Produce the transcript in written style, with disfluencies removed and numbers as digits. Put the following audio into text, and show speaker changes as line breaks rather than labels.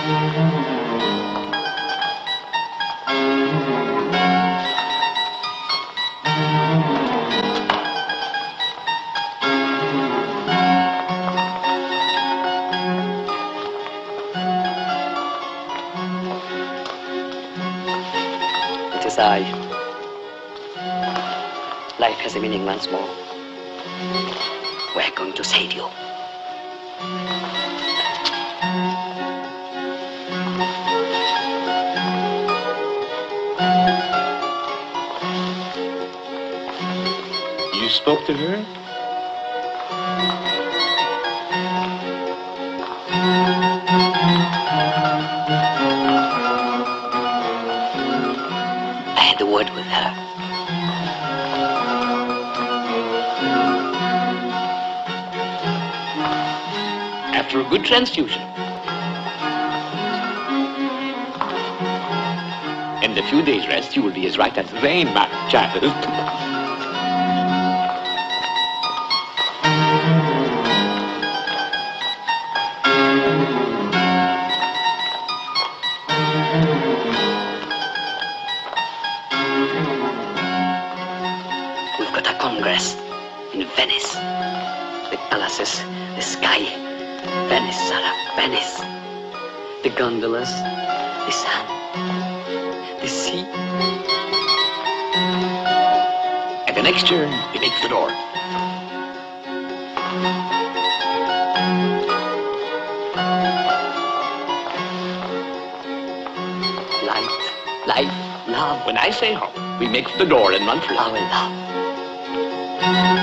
It is I. Life has a meaning once more. We're going to save you.
You spoke to her?
I had a word with her.
After a good transfusion. In a few days' rest, you will be as right as rain, my child.
We've got a congress in Venice. The palaces, the sky. Venice, Sarah, Venice. The gondolas, the sun, the sea.
At the next turn, he makes the door.
Light, life, love.
When I say hop, we make for the door and run for it.
Our love.